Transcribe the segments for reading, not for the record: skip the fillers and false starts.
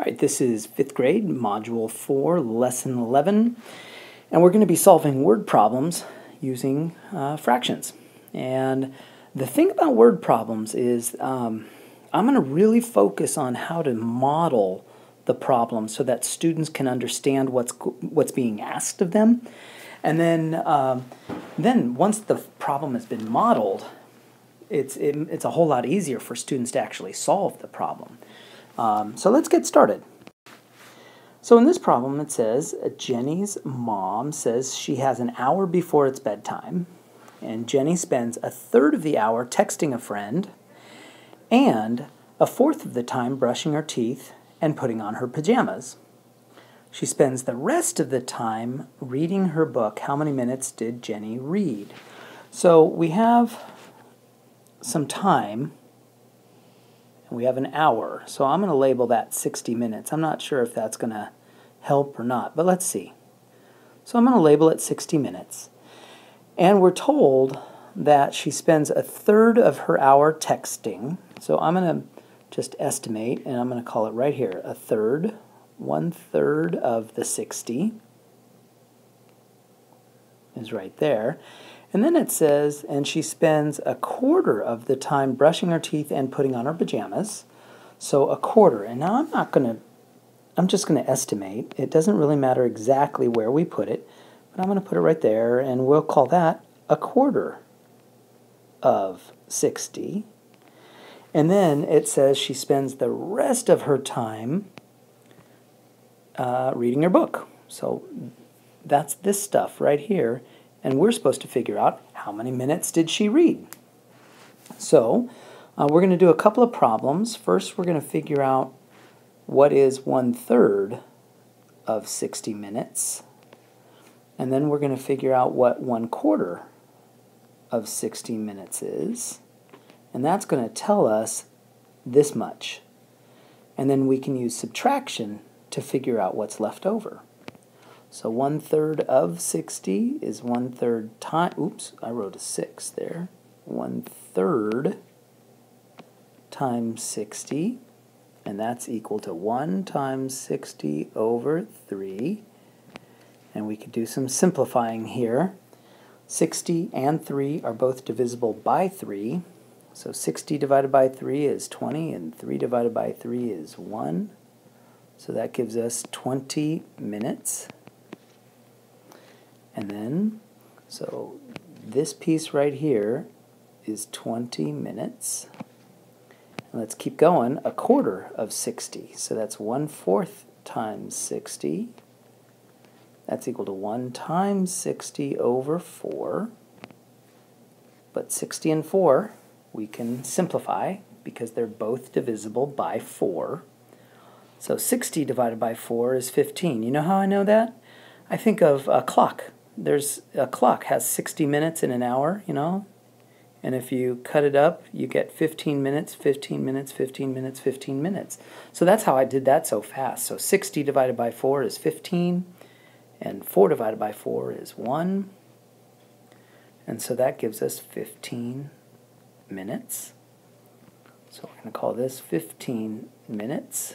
All right, this is 5th grade, Module 4, Lesson 11, and we're going to be solving word problems using fractions. And the thing about word problems is I'm going to really focus on how to model the problem so that students can understand what's being asked of them. And then once the problem has been modeled, it's a whole lot easier for students to actually solve the problem. So let's get started. So in this problem it says Jenny's mom says she has an hour before it's bedtime, and Jenny spends a third of the hour texting a friend and a fourth of the time brushing her teeth and putting on her pajamas. She spends the rest of the time reading her book. How many minutes did Jenny read? So we have some time. We have an hour, so I'm going to label that 60 minutes. I'm not sure if that's going to help or not, but let's see. So I'm going to label it 60 minutes. And we're told that she spends a third of her hour texting. So I'm going to just estimate, and I'm going to call it right here, a third, 1/3 of the 60 is right there. And then it says, and she spends a quarter of the time brushing her teeth and putting on her pajamas. So a quarter. And now I'm just going to estimate. It doesn't really matter exactly where we put it, but I'm going to put it right there, and we'll call that a quarter of 60. And then it says she spends the rest of her time reading her book. So that's this stuff right here. And we're supposed to figure out how many minutes did she read. So we're going to do a couple of problems. First, we're going to figure out what is 1/3 of 60 minutes. And then we're going to figure out what 1/4 of 60 minutes is. And that's going to tell us this much. And then we can use subtraction to figure out what's left over. So 1/3 of 60 is 1/3 time, oops, I wrote a 6 there. 1/3 times 60, and that's equal to 1 times 60 over 3. And we could do some simplifying here. 60 and 3 are both divisible by 3. So 60 divided by 3 is 20, and 3 divided by 3 is 1. So that gives us 20 minutes. And then, so this piece right here is 20 minutes. And let's keep going. A quarter of 60. So that's 1/4 times 60. That's equal to 1 times 60 over 4. But 60 and 4 we can simplify because they're both divisible by 4. So 60 divided by 4 is 15. You know how I know that? I think of a clock. A clock has 60 minutes in an hour, you know, and if you cut it up, you get 15 minutes, 15 minutes, 15 minutes, 15 minutes. So that's how I did that so fast. So 60 divided by 4 is 15, and 4 divided by 4 is 1, and so that gives us 15 minutes. So we're going to call this 15 minutes.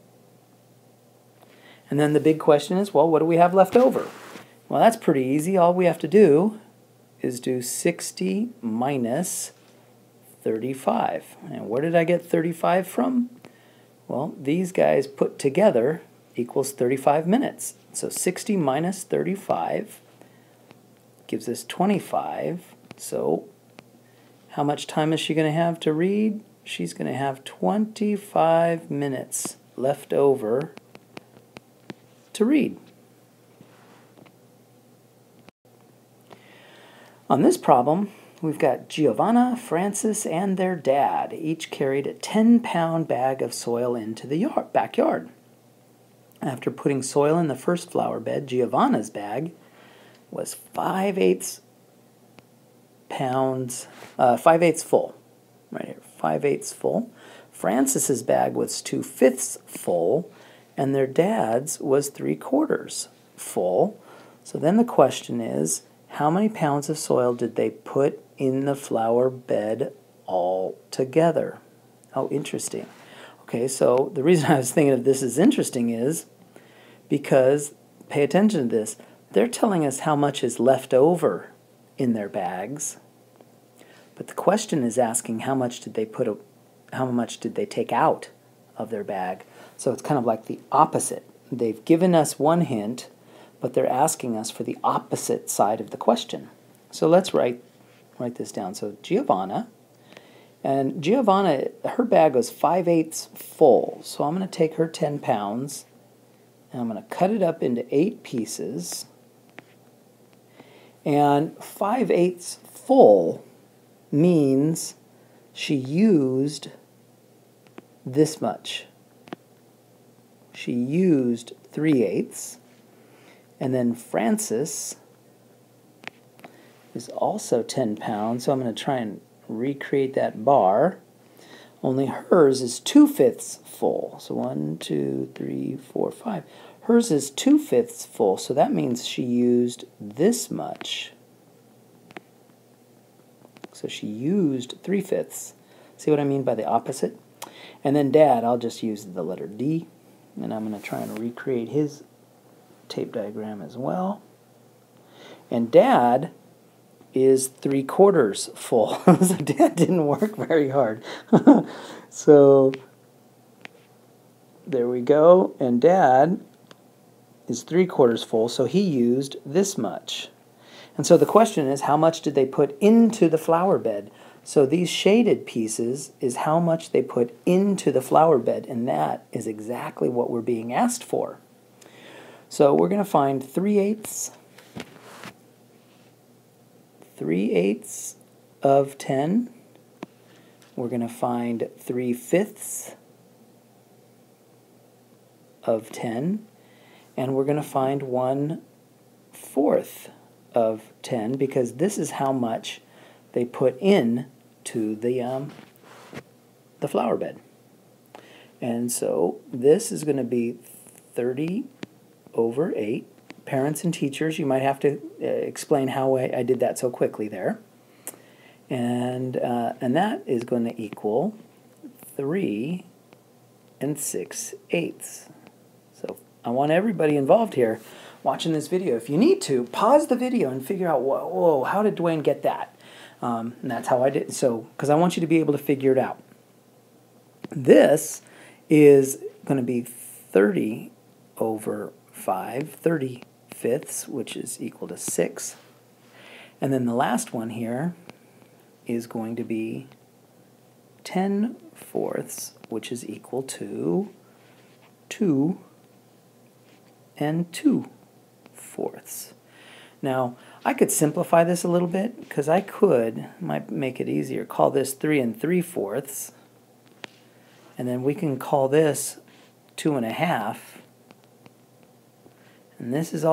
And then the big question is, well, what do we have left over? Well, that's pretty easy. All we have to do is do 60 minus 35. And where did I get 35 from? Well, these guys put together equals 35 minutes. So 60 minus 35 gives us 25. So how much time is she going to have to read? She's going to have 25 minutes left over to read. On this problem, we've got Giovanna, Francis, and their dad each carried a 10-pound bag of soil into the backyard. After putting soil in the first flower bed, Giovanna's bag was 5/8 pounds, 5/8 full. Right here, 5/8 full. Francis's bag was 2/5 full, and their dad's was 3/4 full. So then the question is, how many pounds of soil did they put in the flower bed all together? Oh, interesting. Okay, so the reason I was thinking of this is interesting is because, pay attention to this, they're telling us how much is left over in their bags, but the question is asking how much did they take out of their bag. So it's kind of like the opposite. They've given us one hint, but they're asking us for the opposite side of the question. So let's write this down. So Giovanna, her bag was 5/8 full. So I'm going to take her 10 pounds, and I'm going to cut it up into 8 pieces. And 5/8 full means she used this much. She used 3/8. And then Francis is also 10 pounds, so I'm going to try and recreate that bar. Only hers is 2/5 full. So 1, 2, 3, 4, 5. Hers is 2/5 full, so that means she used this much. So she used 3/5. See what I mean by the opposite? And then Dad, I'll just use the letter D, and I'm going to try and recreate his tape diagram as well. And Dad is 3/4 full. So Dad didn't work very hard. So there we go. And Dad is 3/4 full, so he used this much. And so the question is, how much did they put into the flower bed? So these shaded pieces is how much they put into the flower bed, and that is exactly what we're being asked for. So we're going to find 3/8 of 10. We're going to find 3/5 of 10. And we're going to find 1/4 of 10, because this is how much they put in to the flower bed. And so this is going to be 30/8. Parents and teachers, you might have to explain how I did that so quickly there. And that is going to equal 3 6/8. So I want everybody involved here watching this video. If you need to, pause the video and figure out, whoa, how did Duane get that? And that's how I did. So, because I want you to be able to figure it out. This is going to be 30/5, 30/5, which is equal to 6. And then the last one here is going to be 10/4, which is equal to 2 2/4. Now, I could simplify this a little bit, because I might make it easier, call this 3 3/4, and then we can call this 2 1/2, and this is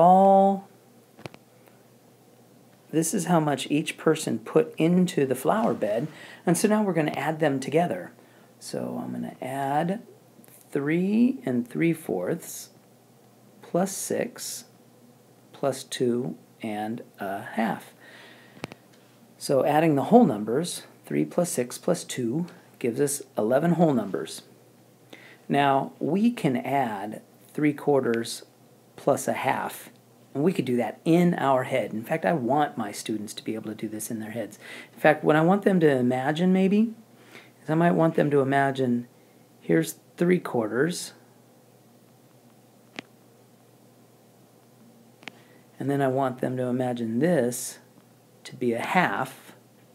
how much each person put into the flower bed, and so now we're going to add them together. So I'm going to add 3 3/4 plus 6 plus 2 1/2. So adding the whole numbers, 3 plus 6 plus 2 gives us 11 whole numbers. Now we can add 3/4 plus 1/2, and we could do that in our head. In fact, I want my students to be able to do this in their heads. In fact, what I want them to imagine maybe is I might want them to imagine here's 3/4, and then I want them to imagine this to be 1/2,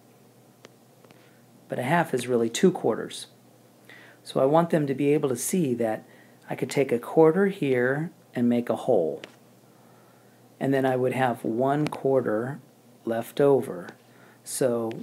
but 1/2 is really 2/4. So I want them to be able to see that I could take a quarter here and make a whole. And then I would have 1/4 left over. So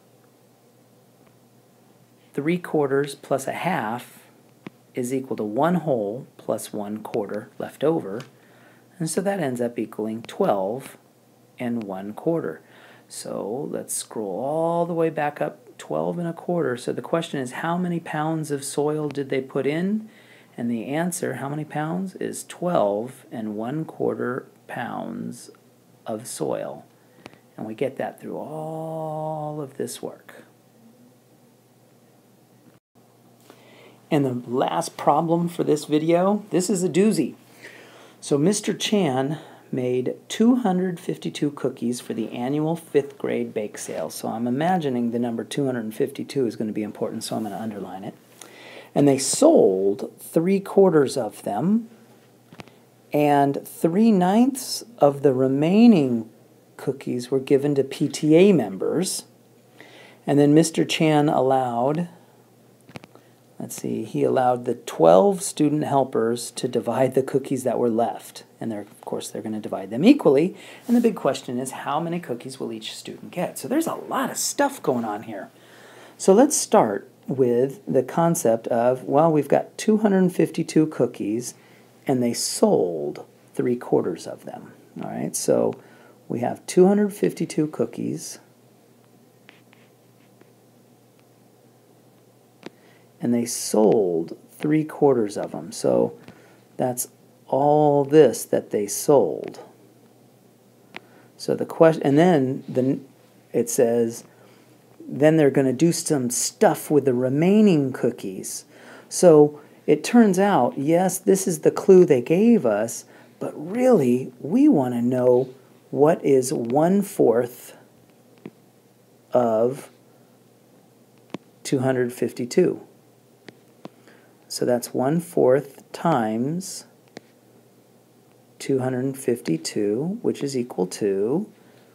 3/4 plus 1/2 is equal to 1 whole plus 1/4 left over. And so that ends up equaling 12 1/4. So let's scroll all the way back up, 12 1/4. So the question is, how many pounds of soil did they put in? And the answer, how many pounds, is 12 1/4 pounds of soil. And we get that through all of this work. And the last problem for this video, this is a doozy. So Mr. Chan made 252 cookies for the annual 5th grade bake sale. So I'm imagining the number 252 is going to be important, so I'm going to underline it. And they sold 3/4 of them, and 3/9 of the remaining cookies were given to PTA members. And then Mr. Chan allowed, he allowed the 12 student helpers to divide the cookies that were left. And of course, they're going to divide them equally. And the big question is, how many cookies will each student get? So there's a lot of stuff going on here. So let's start with the concept of, well, we've got 252 cookies, and they sold 3/4 of them. All right, so we have 252 cookies, and they sold 3/4 of them. So that's all this that they sold. So the question, and then it says, then they're going to do some stuff with the remaining cookies. So it turns out, yes, this is the clue they gave us, but really we want to know what is 1/4 of 252. So that's 1/4 times 252, which is equal to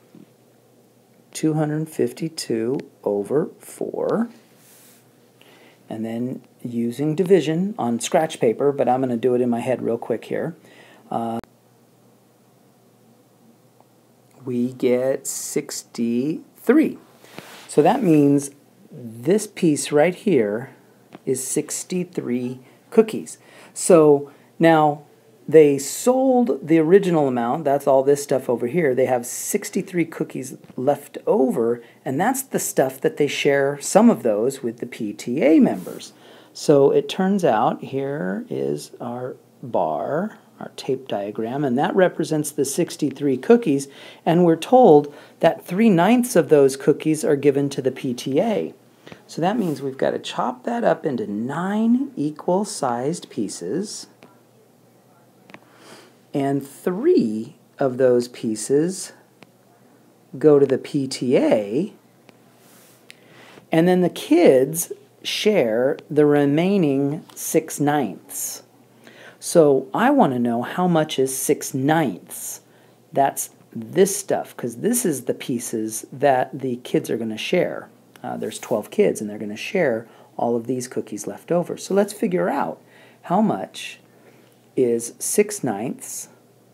252 over 4. And then using division on scratch paper, but I'm going to do it in my head real quick here, we get 63. So that means this piece right here is 63 cookies. So now they sold the original amount, that's all this stuff over here. They have 63 cookies left over, and that's the stuff that they share, some of those, with the PTA members. So it turns out, here is our bar, our tape diagram, and that represents the 63 cookies, and we're told that 3/9 of those cookies are given to the PTA. So that means we've got to chop that up into 9 equal-sized pieces, and 3 of those pieces go to the PTA, and then the kids share the remaining 6/9. So I want to know how much is 6/9. That's this stuff, because this is the pieces that the kids are going to share. There's 12 kids, and they're going to share all of these cookies left over. So let's figure out how much is 6/9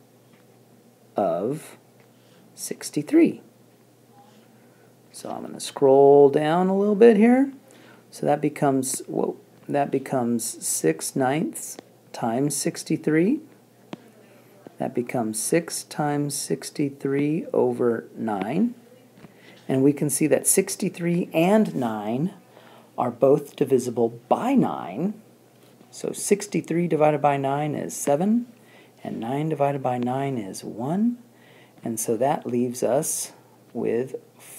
of 63. So I'm going to scroll down a little bit here. So that becomes, that becomes 6/9 times 63. That becomes 6 times 63 over 9. And we can see that 63 and 9 are both divisible by 9. So 63 divided by 9 is 7, and 9 divided by 9 is 1. And so that leaves us with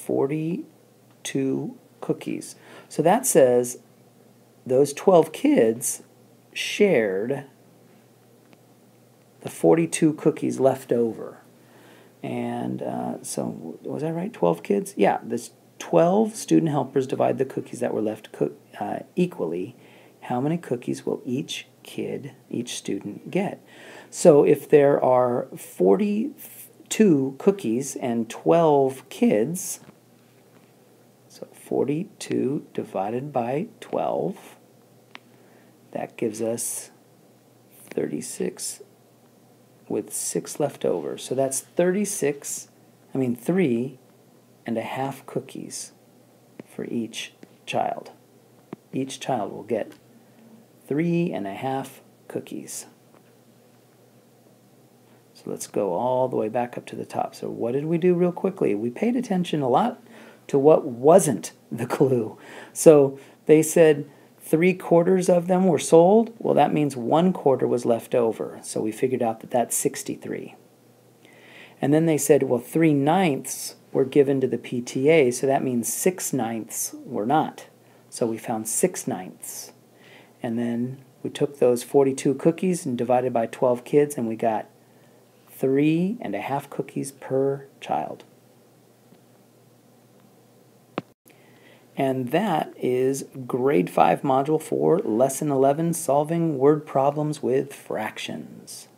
42 cookies. So that says those 12 kids shared the 42 cookies left over. And so, was that right? 12 kids? Yeah, this 12 student helpers divide the cookies that were left equally. How many cookies will each student get? So if there are 42 cookies and 12 kids, so 42 divided by 12, that gives us 36 with 6 left over. So that's 3.5 cookies for each child. Each child will get 3.5 cookies. So let's go all the way back up to the top. So what did we do real quickly? We paid attention a lot to what wasn't the clue. So they said 3/4 of them were sold. Well, that means 1/4 was left over. So we figured out that that's 63. And then they said, well, 3/9 were given to the PTA, so that means 6/9 were not. So we found 6/9. And then we took those 42 cookies and divided by 12 kids, and we got 3.5 cookies per child. And that is Grade 5, Module 4, Lesson 11, Solving Word Problems with Fractions.